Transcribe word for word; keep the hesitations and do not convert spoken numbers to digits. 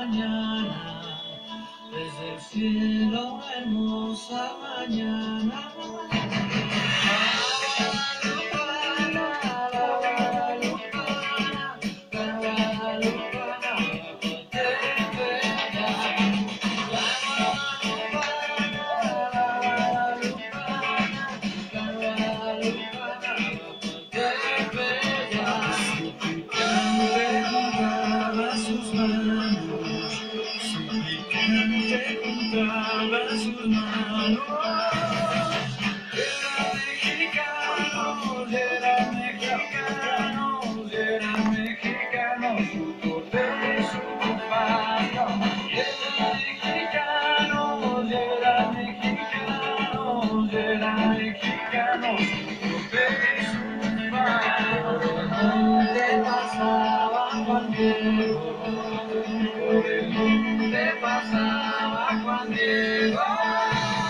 mañana, desde el cielo hermosa mañana. Sus manos, suplicante juntaba sus manos. Eran mexicanos, eran mexicanos, eran mexicanos, su corte y su paso. Eran mexicanos, eran mexicanos, eran mexicanos, su corte y su paso. ¿Dónde pasaba Juan Diego? Por el monte pasaba Juan Diego.